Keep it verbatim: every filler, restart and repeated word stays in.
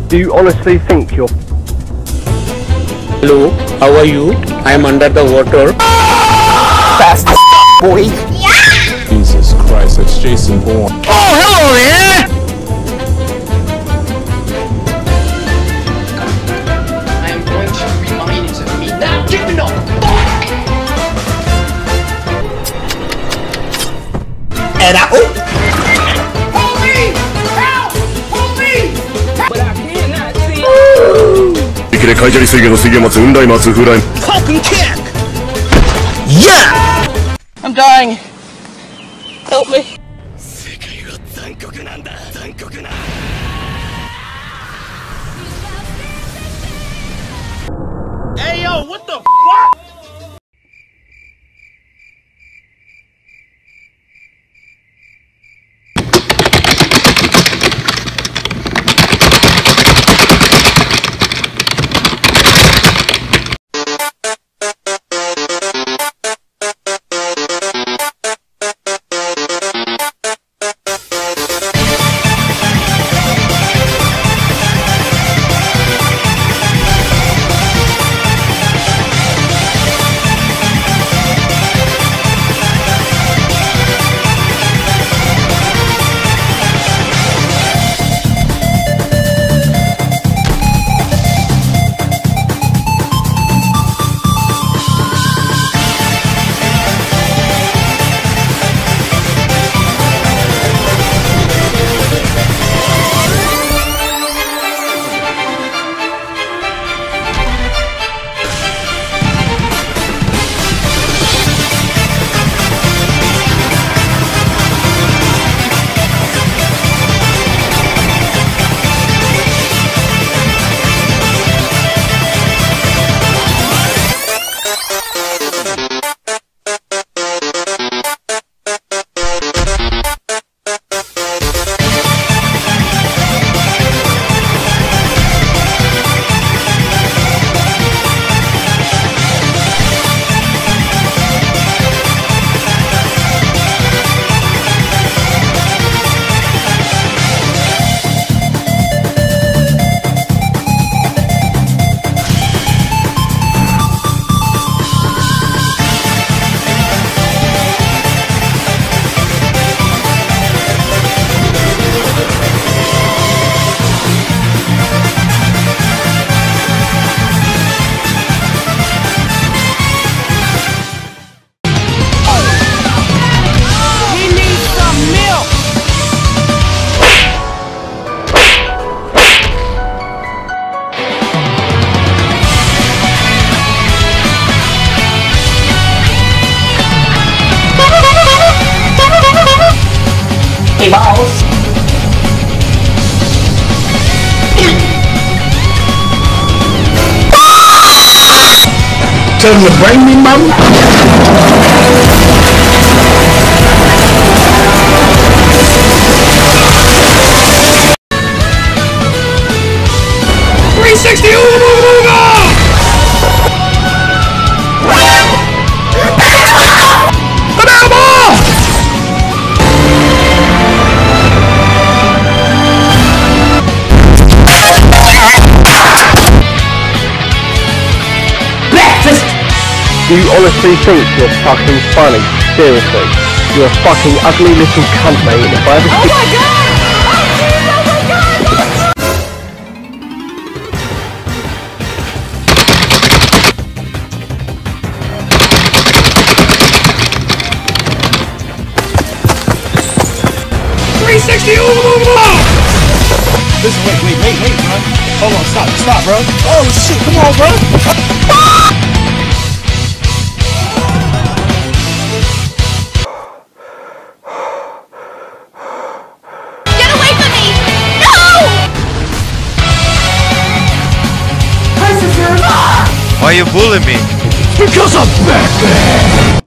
Do you honestly think you're... Hello, how are you? I am under the water. Fast boy! Yeah! Jesus Christ, it's Jason Bourne. Oh, hello there! I am going to remind you of me not giving up! And I... Oh! Hold me! Help! Hold me! But I cannot see. Fucking kick! Yeah! I'm dying. Help me. Hey yo, what the fuck? Hey, balls. Tell them to bring me, mama. three sixty, ooga booga booga! Banana ball! Do you honestly think you're fucking funny? Seriously. You're a fucking ugly little cunt, mate. If I ever Oh my god! three sixty, ooga booga booga! Listen, wait, wait, wait, wait, bro. Hold on, stop, stop, bro. Oh shit, come on, bro. Why you bullying me? Because I'm Batman!